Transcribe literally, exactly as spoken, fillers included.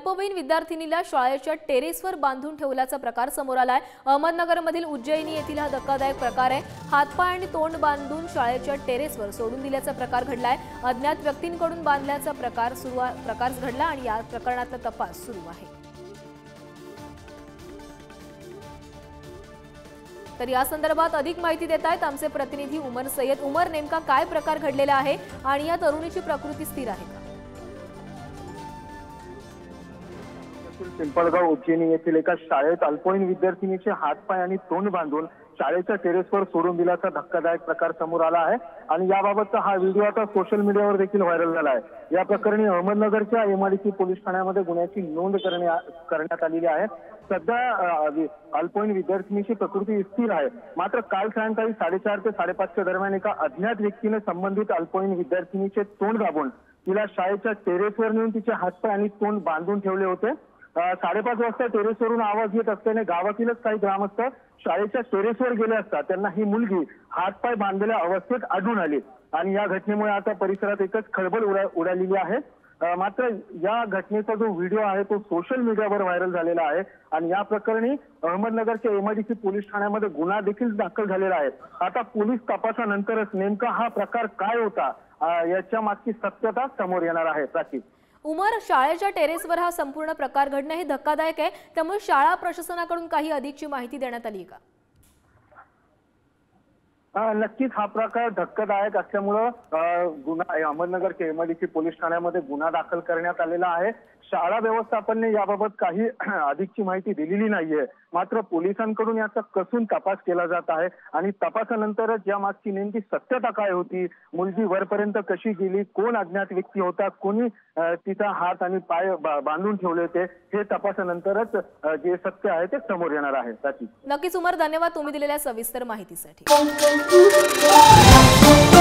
अल्पवयीन विद्यार्थिनीला शाळेच्या टेरेसवर बांधून ठेवल्याचा प्रकार समोर आलाय। अहमदनगरमधील उज्जैनी येथील हा धक्कादायक प्रकार आहे। हातपाय आणि तोंड बांधून शाळेच्या टेरेसवर सोडून दिल्याचा प्रकार घडलाय। अज्ञात व्यक्तींकडून बांधल्याचा प्रकार सुरू प्रकार घडला आणि या प्रकरणातला तपास सुरू आहे। तर या संदर्भात अधिक माहिती देत आहेत आमचे प्रतिनिधी उमर सय्यद। उमर, नेमका काय प्रकार घडलेला आहे आणि या तरुणीची प्रकृती स्थिर आहे का? पिंपळगाव उज्जैनी येथील एका शाळेत अल्पवयीन विद्यार्थिनीचे हातपाय आणि तोंड बांधून शाळेच्या टेरेसवर सोडून दिल्याचा धक्कादायक प्रकार समोर आला आहे आणि याबाबतचा हा व्हिडिओ आता सोशल मीडियावर देखील व्हायरल झाला आहे। या प्रकरणी अहमदनगरच्या एमआयडीसी पोलीस ठाण्यामध्ये गुन्ह्याची नोंद करण्यात आलेली आहे। सध्या अल्पवयीन विद्यार्थिनीची प्रकृती स्थिर आहे। मात्र काल सायंकाळी साडेचार ते साडेपाचच्या दरम्यान एका अज्ञात व्यक्तीने संबंधित अल्पवयीन विद्यार्थिनीचे तोंड दाबून तिला शाळेच्या टेरेसवर नेऊन तिचे हातपाय आणि तोंड बांधून ठेवले होते। साडेपाच वाजता टेरेसवरून आवाज येत असल्याने गावातीलच काही ग्रामस्थ शाळेच्या टेरेसवर गेले असता त्यांना ही मुलगी हातपाय बांधलेल्या अवस्थेत आढळून आली आणि या घटनेमुळे आता परिसरात एकच खळबळ उडालेली आहे। मात्र या घटनेचा जो व्हिडिओ आहे तो सोशल मीडियावर व्हायरल झालेला आहे आणि या प्रकरणी अहमदनगरच्या एमआयडीसी पोलीस ठाण्यामध्ये गुन्हा देखील दाखल झालेला आहे। आता पोलीस तपासानंतरच नेमका हा प्रकार काय होता याच्या मागची सत्यता समोर येणार आहे। प्राची, उमर, शाळेच्या टेरेसवर हा संपूर्ण प्रकार घडणे हे धक्कादायक आहे, त्यामुळे शाळा प्रशासनाकडून काही अधिकची माहिती देण्यात आली का? नक्कीच हा प्रकार धक्कादायक असल्यामुळे गुन्हा अहमदनगरच्या एमआयडीसी पोलीस ठाण्यामध्ये गुन्हा दाखल करण्यात आलेला आहे। शाळा व्यवस्थापनाने याबाबत काही अधिकची माहिती दिलेली नाहीये। मात्र पोलिसांकडून याचा कसून तपास केला जात आहे आणि तपासानंतरच या मागची नेमकी सत्यता काय होती, मुलगी वरपर्यंत कशी गेली, कोण अज्ञात व्यक्ती होता, कोणी तिचा हात आणि पाय बांधून ठेवले होते, हे तपासानंतरच जे सत्य आहे ते समोर येणार आहे। नक्कीच उमर, धन्यवाद तुम्ही दिलेल्या सविस्तर माहितीसाठी।